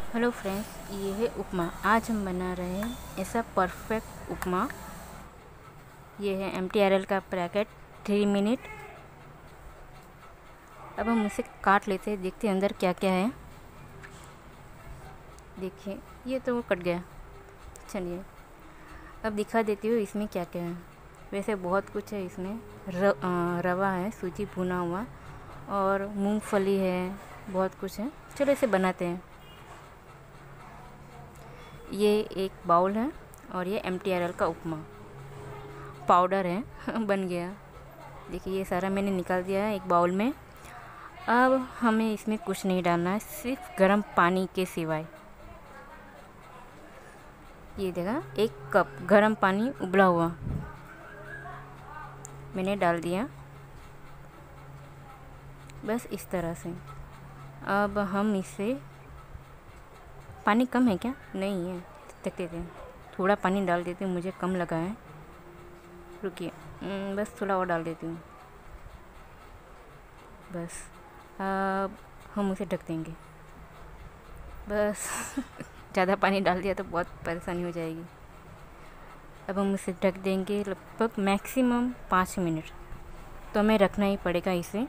Hello friends, ये है उपमा। आज हम बना रहे हैं ऐसा परफेक्ट उपमा। ये है MTRL का पैकेट 3 मिनट। अब हम इसे काट लेते हैं, देखते हैं अंदर क्या क्या है। देखिए, ये तो वो कट गया। चलिए अब दिखा देती हूँ इसमें क्या क्या है। वैसे बहुत कुछ है इसमें। रवा है, सूजी भुना हुआ, और मूंगफली है, बहुत कुछ है। चलो इसे बनाते हैं। ये एक बाउल है और ये MTRL का उपमा पाउडर है बन गया। देखिए, ये सारा मैंने निकाल दिया है एक बाउल में। अब हमें इसमें कुछ नहीं डालना है, सिर्फ गर्म पानी के सिवाय। ये देखा, 1 कप गर्म पानी उबला हुआ मैंने डाल दिया, बस इस तरह से। अब हम इसे, पानी कम है क्या? नहीं है, देखते थे। थोड़ा पानी डाल देती हूँ, मुझे कम लगा है। रुकिए, बस थोड़ा और डाल देती हूँ, बस। अब हम उसे ढक देंगे, बस ज़्यादा पानी डाल दिया तो बहुत परेशानी हो जाएगी। अब हम उसे ढक देंगे लगभग मैक्सिमम 5 मिनट, तो हमें रखना ही पड़ेगा इसे।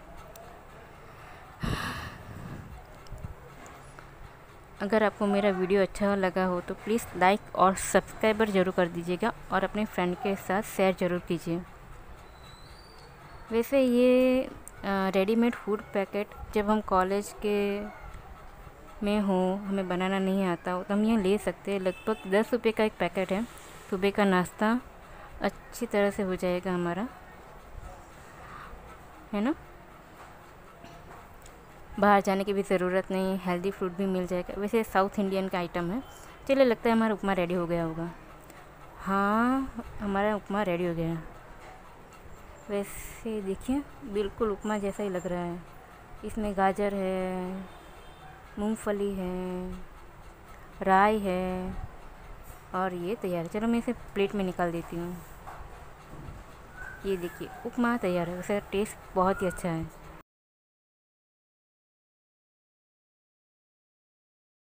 अगर आपको मेरा वीडियो अच्छा लगा हो तो प्लीज़ लाइक और सब्सक्राइबर ज़रूर कर दीजिएगा, और अपने फ्रेंड के साथ शेयर ज़रूर कीजिए। वैसे ये रेडीमेड फूड पैकेट, जब हम कॉलेज के में हो, हमें बनाना नहीं आता हो, तो हम यहाँ ले सकते हैं। लगभग 10 रुपये का एक पैकेट है। सुबह का नाश्ता अच्छी तरह से हो जाएगा हमारा, है ना। बाहर जाने की भी ज़रूरत नहीं, हेल्दी फूड भी मिल जाएगा। वैसे साउथ इंडियन का आइटम है। चलिए, लगता है हमारा उपमा रेडी हो गया होगा। हाँ, हमारा उपमा रेडी हो गया। वैसे देखिए, बिल्कुल उपमा जैसा ही लग रहा है। इसमें गाजर है, मूंगफली है, राई है, और ये तैयार है। चलो मैं इसे प्लेट में निकाल देती हूँ। ये देखिए, उपमा तैयार है। वैसे टेस्ट बहुत ही अच्छा है।